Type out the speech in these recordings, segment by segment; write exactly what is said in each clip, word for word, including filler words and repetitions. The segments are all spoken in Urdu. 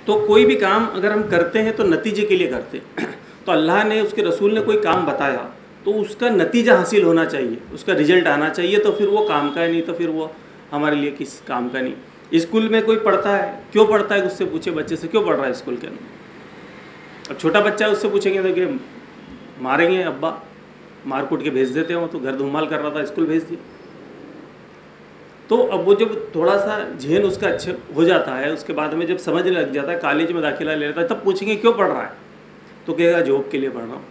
تو کوئی بھی کام اگر ہم کرتے ہیں تو نتیجے کے لیے کرتے ہیں. تو اللہ نے اس کے رسول نے کوئی کام بتایا تو اس کا نتیجہ حاصل ہونا چاہیے, اس کا رزلٹ آنا چاہیے, تو پھر وہ کام کا ہے, نہیں تو پھر وہ ہمارے لیے کس کام کا نہیں. اسکول میں کوئی پڑھتا ہے, کیوں پڑھتا ہے, اس سے پوچھے بچے سے کیوں پڑھ رہا ہے اسکول کے اندر. اب چھوٹا بچہ ہے, اس سے پوچھیں گے تو کہ ماریں گے ابا, مار کوٹ کے بھیج دیتے ہوں, تو گھر دھمال کر رہا تھا اسکول بھیج دیا. تو اب وہ جب تھوڑا سا ذہن اس کا اچھا ہو جاتا ہے, اس کے بعد میں جب سمجھ لگ جاتا ہے, کالج میں داخلہ لے لیتا ہے, تب پوچھیں گے کیوں پڑھ رہا ہے, تو کہے گا جاب کے لیے پڑھ رہا ہوں.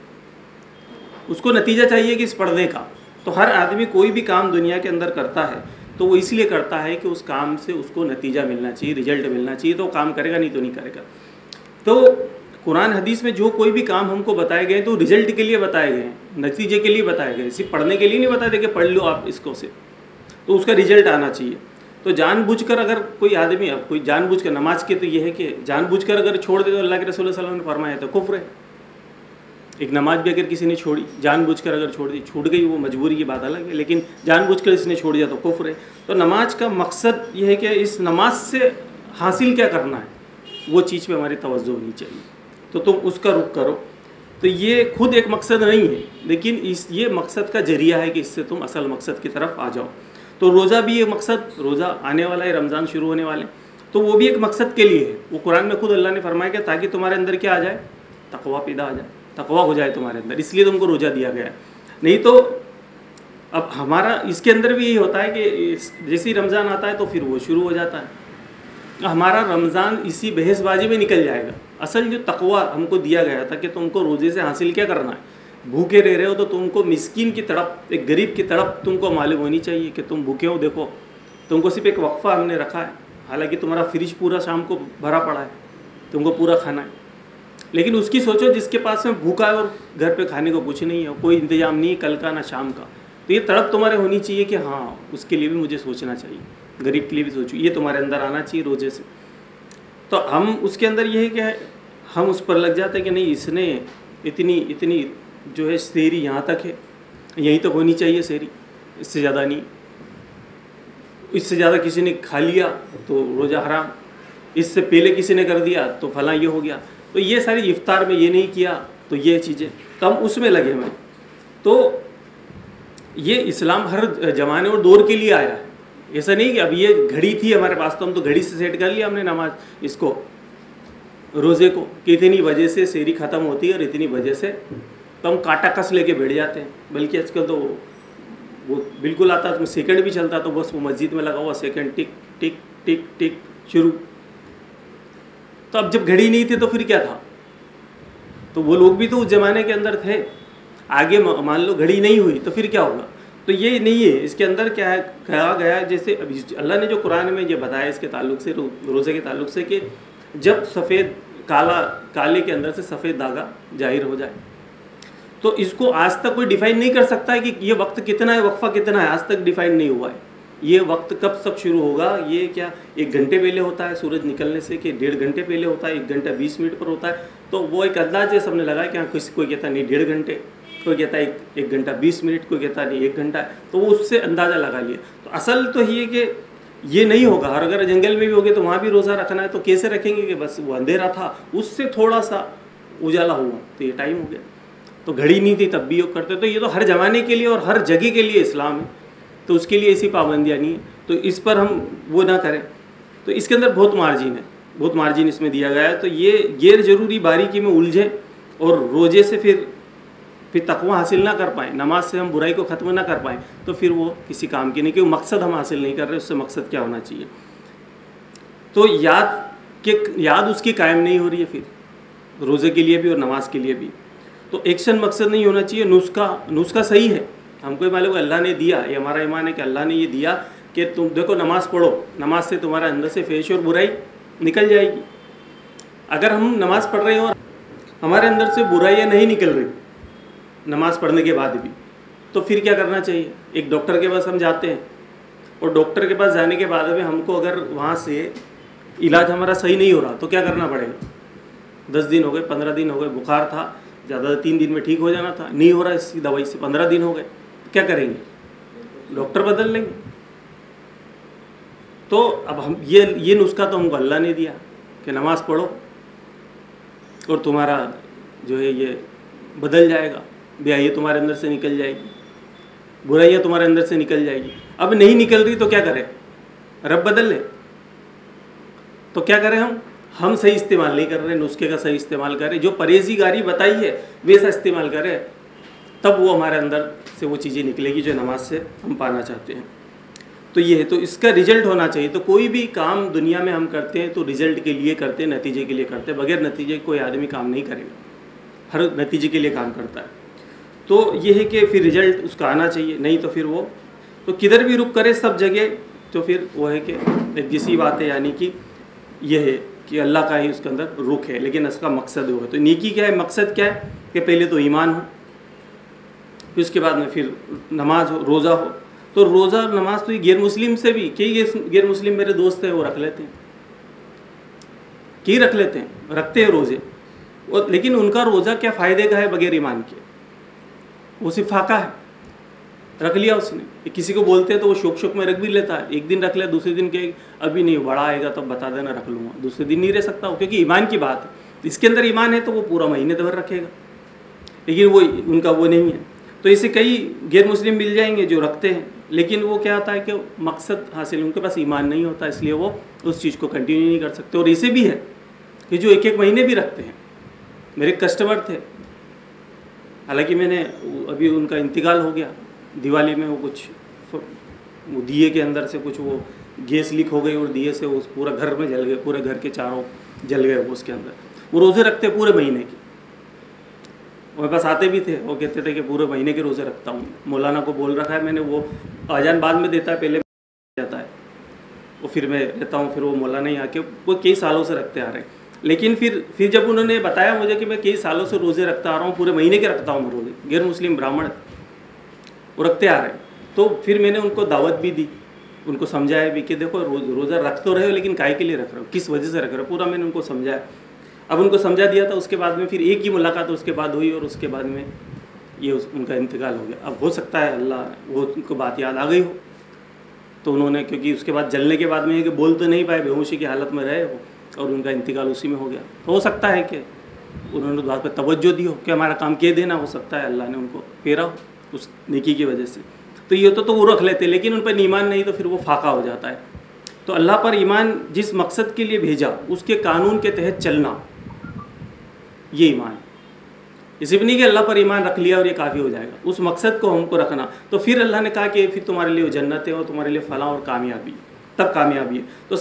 اس کو نتیجہ چاہیے کہ اس پڑھنے کا. تو ہر آدمی کوئی بھی کام دنیا کے اندر کرتا ہے تو وہ اس لیے کرتا ہے کہ اس کام سے اس کو نتیجہ ملنا چاہیے, رزلٹ ملنا چاہیے, تو وہ کام کرے گا, نہیں تو نہیں کرے گا. تو قرآن حدیث میں جو کوئی بھی کام ہم کو بتائے گئے تو رزلٹ کے لیے بتائے گئے ہیں, نتیجے کے لیے بتائے گئے, صرف پڑھنے کے لیے نہیں بتائے کہ پڑھ لو آپ اس کو سے, تو اس کا رزلٹ آنا چاہیے. تو جان بوجھ کر اگر کوئی آدمی, اب کوئی جان بوجھ کر نماز کے, تو یہ ہے کہ جان بوجھ کر اگر چھوڑ دے تو اللہ کے رسول صلی اللہ علیہ وسلم نے فرمایا تو کفر ہے. ایک نماز بھی اگر کسی نے چھوڑی, جان بوجھ کر اگر چھوڑ دی, چھوٹ گئی وہ مجبوری کی بات الگ ہے, لیکن جان بوجھ کر اس نے چھوڑ دیا تو کفر ہے. تو نماز کا مقصد یہ ہے کہ اس نماز سے حاصل کیا کرنا ہے, وہ چیز پہ ہماری توجہ ہونی چاہیے, تو تم اس کا رخ کرو. تو یہ خود ایک مقصد نہیں ہے, لیکن اس یہ مقصد کا ذریعہ ہے کہ اس سے تم اصل مقصد کی طرف آ جاؤ. تو روزہ بھی یہ مقصد, روزہ آنے والا ہے, رمضان شروع ہونے والے, تو وہ بھی ایک مقصد کے لیے ہے. وہ قرآن میں خود اللہ نے فرمایا کہ تاکہ تمہارے اندر کیا آ جائے, تقویٰ پیدا آ جائے, تقویٰ ہو جائے تمہارے اندر, اس لیے تم کو روزہ دیا گیا ہے. نہیں تو اب ہمارا اس کے اندر بھی یہی ہوتا ہے کہ جیسے ہی رمضان آتا ہے تو پھر وہ شروع ہو جاتا ہے, ہمارا رمضان اسی بحث بازی میں نکل جائے گا. اصل جو تقویٰ ہم کو دیا گیا تھا کہ تم کو روزے سے حاصل کیا کرنا ہے, بھوکے رہ رہے ہو تو تم کو مسکین کی تڑپ, ایک غریب کی تڑپ تم کو معلوم ہونی چاہیے کہ تم بھوکے ہو. دیکھو تم کو صرف ایک وقفہ ہم نے رکھا ہے, حالانکہ تمہارا فریج پورا شام کو بھرا پڑا ہے, تم کو پورا کھانا ہے, لیکن اس کی سوچو جس کے پاس میں بھوکا ہے اور گھر پہ کھانے کو کچھ نہیں ہے, کوئی انتظام نہیں کل کا نہ شام کا, تو یہ تڑپ تمہارے ہونی چاہیے کہ ہاں اس کے لیے بھی مجھے سوچنا چاہیے, غریب کے لیے بھی سوچو, یہ تمہارے اندر آنا چاہیے روزے سے. تو ہم اس کے اندر یہ ہے کہ ہم اس پر لگ جاتے ہیں کہ نہیں اس نے اتنی اتنی جو ہے سحری یہاں تک ہے, یہیں تک ہونی چاہیے سحری, اس سے زیادہ نہیں, اس سے زیادہ کسی نے کھا لیا تو روزہ حرام, اس سے پہلے کسی نے کر دیا تو فلاں یہ ہو گیا. تو یہ ساری افطار میں یہ نہیں کیا تو یہ چیزیں, تو ہم اس میں لگے ہوئے. تو یہ اسلام ہر زمانے اور دور کے لیے آیا ہے, ایسا نہیں کہ اب یہ گھڑی تھی ہمارے پاس تو ہم تو گھڑی سے سیٹ کر لیا ہم نے نماز اس کو, روزے کو, کہ اتنی بجے سے سحری ختم ہوتی ہے اور اتنی بجے سے تو ہم کاٹا کس لے کے بیٹھ جاتے ہیں. بلکہ آج کل تو وہ بالکل آتا ہے, سیکنڈ بھی چلتا تو بس وہ مسجد میں لگا ہوا سیکنڈ ٹک ٹک ٹک ٹک شروع. تو اب جب گھڑی نہیں تھی تو پھر کیا تھا, تو وہ لوگ بھی تو اس زمانے کے اندر تھے. آگے مان لو گھڑی نہیں ہوئی تو پھر کیا ہوگا, تو یہ نہیں ہے. اس کے اندر کیا ہے کہا گیا ہے, جیسے اللہ نے جو قرآن میں یہ بتایا اس کے تعلق سے, روزے کے تعلق سے, کہ جب سفید کالا کالے کے اندر سے سفید داغا ظاہر ہو جائے, تو اس کو آج تک کوئی ڈیفائن نہیں کر سکتا ہے کہ یہ وقت کتنا ہے, وقفہ کتنا ہے, آج تک ڈیفائن نہیں ہوا ہے. یہ وقت کب تک شروع ہوگا, یہ کیا ایک گھنٹے پہلے ہوتا ہے سورج نکلنے سے, کہ ڈیڑھ گھنٹے پہلے ہوتا ہے, ایک گھنٹہ بیس منٹ پر ہوتا ہے, تو وہ ایک انداز ہے سب نے لگایا کہ ہاں کسی کوئی کہتا نہیں ڈیڑھ گھنٹے, کوئی کہتا ہے ایک گھنٹہ بیس منٹ, کوئی کہتا نہیں ایک گھنٹہ, تو وہ اس سے اندازہ لگا لیا. تو اصل تو یہ کہ یہ نہیں ہوگا, اور اگر جنگل میں بھی ہوگے تو وہاں بھی روزہ رکھنا ہے تو کیسے رکھیں گے کہ بس وہ اندھیرا تھا اس سے تھوڑا سا اجالا ہوا تو یہ ٹائم ہو گیا. تو گھڑی نہیں تھی تب بھی وہ کرتے. تو یہ تو ہر زمانے کے لیے اور ہر جگہ کے لیے اسلام ہے, تو اس کے لیے ایسی پابندیاں نہیں ہیں, تو اس پر ہم وہ نہ کریں. تو اس کے اندر بہت مارجن ہے, بہت مارجن اس میں دیا گیا ہے. تو یہ غیر ضروری باریکی میں الجھیں اور روزے سے پھر پھر تقویٰ حاصل نہ کر پائیں, نماز سے ہم برائی کو ختم نہ کر پائیں, تو پھر وہ کسی کام کی نہیں, کہ وہ مقصد ہم حاصل نہیں کر رہے, اس سے مقصد کیا ہونا چاہیے. تو یاد کہ یاد اس کی قائم نہیں ہو رہی ہے پھر روزے کے لیے بھی اور نماز کے لیے بھی. تو ایکشن مقصد نہیں ہونا چاہیے. نسخہ نسخہ صحیح ہے, ہم کو معلوم ہے اللہ نے دیا, یہ ہمارا ایمان ہے کہ اللہ نے یہ دیا کہ تم دیکھو نماز پڑھو, نماز سے تمہارا اندر سے فحش اور برائی نکل جائے گی. اگر ہم نماز پڑھ رہے ہیں اور ہمارے اندر سے برائیاں نہیں نکل رہی نماز پڑھنے کے بعد بھی, تو پھر کیا کرنا چاہیے. ایک ڈاکٹر کے پاس ہم جاتے ہیں, اور ڈاکٹر کے پاس جانے کے بعد میں ہم کو اگر وہاں سے علاج ہمارا صحیح نہیں ہو رہا تو کیا کرنا پڑے گا. دس دن ہو گئے, پندرہ دن ہو گئے, بخار تھا زیادہ تین دن میں ٹھیک ہو جانا تھا, نہیں ہو رہا اس کی دوائی سے, پندرہ دن ہو گئے, کیا کریں گے, ڈاکٹر بدل لیں گے. تو اب ہم یہ یہ نسخہ تو ہم کو اللہ نے دیا, کہ نماز پڑھو اور تمہارا جو ہے یہ بدل جائے گا، بیائی تمہارے اندر سے نکل جائے گی، برائیاں تمہارے اندر سے نکل جائے گی. اب نہیں نکل رہی تو کیا کریں؟ رب بدل لے. تو کیا کریں ہم ہم صحیح استعمال نہیں کر رہے، نسخے کا صحیح استعمال کریں، جو پرہیزگاری بتائی ہے ویسا استعمال کریں، تب وہ ہمارے اندر سے وہ چیزیں نکلے گی جو نماز سے ہم پانا چاہتے ہیں. تو یہ ہے، تو اس کا رزلٹ ہونا چاہیے. تو کوئی بھی کام دنیا میں ہم کرتے ہیں تو رزلٹ کے لیے کرتے ہیں، نتیجے کے لیے کرتے ہیں. بغیر نتیجے کوئی آدمی کام نہیں کرے گا، ہر نتیجے کے لیے کام کرتا ہے. تو یہ ہے کہ پھر رزلٹ اس کا آنا چاہیے، نہیں تو پھر وہ تو کدھر بھی رک کرے سب جگہ، تو پھر وہ ہے کہ ایک جیسی بات ہے، یعنی کہ یہ ہے کہ اللہ کا ہی اس کے اندر رخ ہے، لیکن اس کا مقصد ہوگا. تو نیکی کیا ہے، مقصد کیا ہے کہ پہلے تو ایمان ہو، پھر اس کے بعد میں پھر نماز ہو، روزہ ہو. تو روزہ اور نماز تو یہ غیر مسلم سے بھی، کئی غیر مسلم میرے دوست ہیں وہ رکھ لیتے ہیں، کی رکھ لیتے ہیں، رکھتے ہیں روزے، لیکن ان کا روزہ کیا فائدے کا ہے بغیر ایمان کے؟ وہ صرف فاقہ ہے، رکھ لیا اس نے. کسی کو بولتے ہیں تو وہ شوق شوق میں رکھ بھی لیتا ہے، ایک دن رکھ لیا، دوسرے دن کہ ابھی نہیں، بڑا آئے گا تب بتا دینا رکھ لوں گا، دوسرے دن نہیں رہ سکتا ہوں، کیونکہ ایمان کی بات ہے. اس کے اندر ایمان ہے تو وہ پورا مہینے بھر رکھے گا، لیکن وہ ان کا وہ نہیں ہے. تو اسے کئی غیر مسلم مل جائیں گے جو رکھتے ہیں، لیکن وہ کیا ہوتا ہے کہ مقصد حاصل، ان کے پاس ایمان نہیں ہوتا، اس لیے وہ اس چیز کو کنٹینیو نہیں کر سکتے. اور اسے بھی ہے کہ جو ایک ایک مہینے بھی رکھتے ہیں. میرے کسٹمر تھے، حالانکہ میں نے ابھی ان کا انتقال ہو گیا دیوالی میں، وہ کچھ وہ دیے کے اندر سے کچھ وہ گیس لیک ہو گئی اور دیے سے اس پورا گھر میں جل گئے، پورے گھر کے چاروں جل گئے. وہ اس کے اندر وہ روزے رکھتے پورے مہینے کے، میرے پاس آتے بھی تھے، وہ کہتے تھے کہ پورے مہینے کے روزے رکھتا ہوں. مولانا کو بول رکھا ہے میں نے، وہ آجان بعد میں دیتا ہے، پہلے جاتا ہے وہ، پھر میں رہتا ہوں. پھر وہ مولانا ہی آ کے وہ کئی سالوں سے رکھتے آ رہے ہیں. لیکن پھر پھر جب انہوں نے بتایا مجھے کہ میں کئی سالوں سے روزے رکھتا آ رہا ہوں، پورے مہینے کے رکھتا ہوں میں روزے، غیر مسلم برہمن وہ رکھتے آ رہے ہیں، تو پھر میں نے ان کو دعوت بھی دی، ان کو سمجھایا بھی کہ دیکھو روزہ رکھ تو رہے ہو، لیکن کائے کے لیے رکھ رہے ہو، کس وجہ سے رکھ رہے ہو، پورا میں نے ان کو سمجھایا. اب ان کو سمجھا دیا تھا. اس کے بعد میں پھر ایک ہی ملاقات اس کے بعد ہوئی، اور اس کے بعد میں یہ ان کا انتقال ہو گیا. اب ہو سکتا ہے اللہ وہ ان کو بات یاد آ گئی ہو، تو انہوں نے، کیونکہ اس کے بعد جلنے کے بعد میں یہ کہ بول تو نہیں پائے، بے ہوشی کی حالت میں رہے ہو، اور ان کا انتقال اسی میں ہو گیا. تو ہو سکتا ہے کہ انہوں نے بات پہ توجہ دی ہو کہ ہمارا کام کہہ دینا، ہو سکتا ہے اللہ نے ان کو پھیرا ہو اس نیکی کی وجہ سے. تو یہ تو تو وہ رکھ لیتے، لیکن ان پر ایمان نہیں تو پھر وہ فاقہ ہو جاتا ہے. تو اللہ پر ایمان، جس مقصد کے لیے بھیجا اس کے قانون کے تحت چلنا، یہ ایمان ہے. یہ صرف نہیں کہ اللہ پر ایمان رکھ لیا اور یہ کافی ہو جائے گا، اس مقصد کو ہم کو رکھنا. تو پھر اللہ نے کہا کہ پھر تمہارے لیے جنت ہے اور تمہارے لیے فلاح اور کامیابی، تب کامیابی ہے. تو